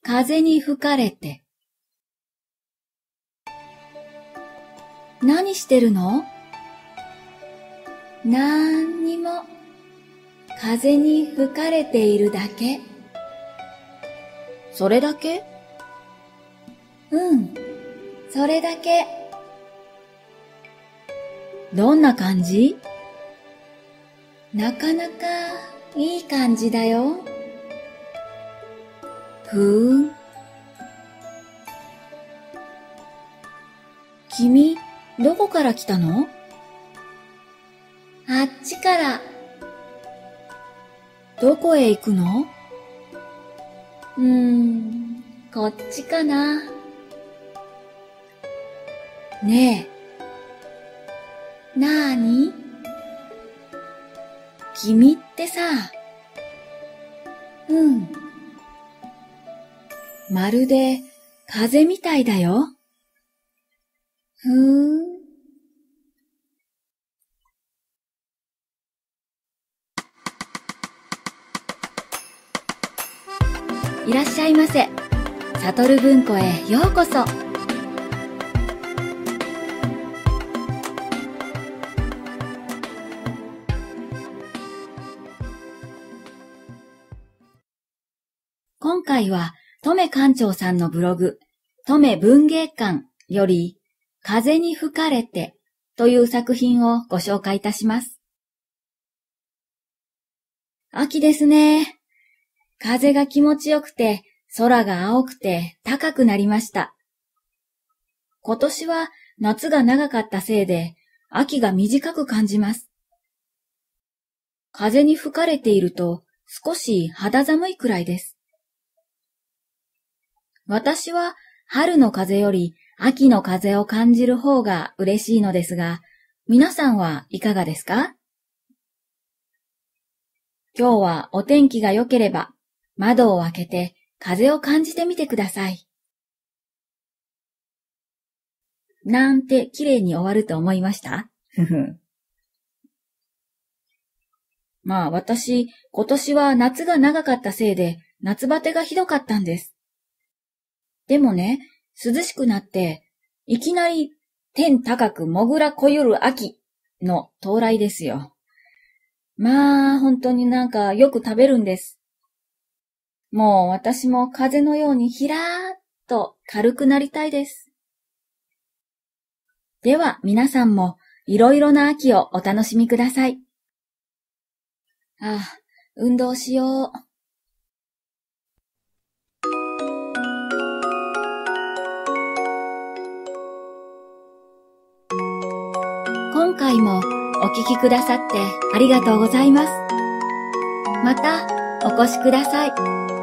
風に吹かれて。何してるの？なんにも。風に吹かれているだけ。それだけ？うん、それだけ。どんな感じ？なかなかいい感じだよ。ふーん。君、どこから来たの？あっちから。どこへ行くの？こっちかな。ねえ、なーに？君ってさ、まるで風みたいだよ。ふーん。いらっしゃいませ。サトル文庫へようこそ。今回は、とめ館長さんのブログ、とめ文芸館より、風に吹かれてという作品をご紹介いたします。秋ですね。風が気持ちよくて、空が青くて高くなりました。今年は夏が長かったせいで、秋が短く感じます。風に吹かれていると少し肌寒いくらいです。私は春の風より秋の風を感じる方が嬉しいのですが、皆さんはいかがですか？今日はお天気が良ければ窓を開けて風を感じてみてください。なんて綺麗に終わると思いました？まあ私、今年は夏が長かったせいで夏バテがひどかったんです。でもね、涼しくなって、いきなり天高くもぐらこゆる秋の到来ですよ。まあ、本当になんかよく食べるんです。もう私も風のようにひらーっと軽くなりたいです。では皆さんもいろいろな秋をお楽しみください。ああ、運動しよう。今回もお聞きくださってありがとうございます。またお越しください。